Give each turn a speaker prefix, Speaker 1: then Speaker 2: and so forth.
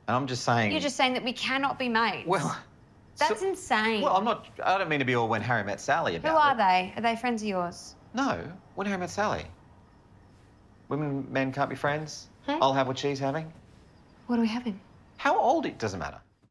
Speaker 1: And I'm just saying...
Speaker 2: You're just saying that we cannot be mates?
Speaker 1: Well...
Speaker 2: That's insane.
Speaker 1: Well, I don't mean to be all when Harry met Sally about it.
Speaker 2: Who are they? Are they friends of yours?
Speaker 1: No, when Harry met Sally. Women and men can't be friends.
Speaker 2: Hmm?
Speaker 1: I'll have what she's having.
Speaker 2: What are we having?
Speaker 1: How old it doesn't matter.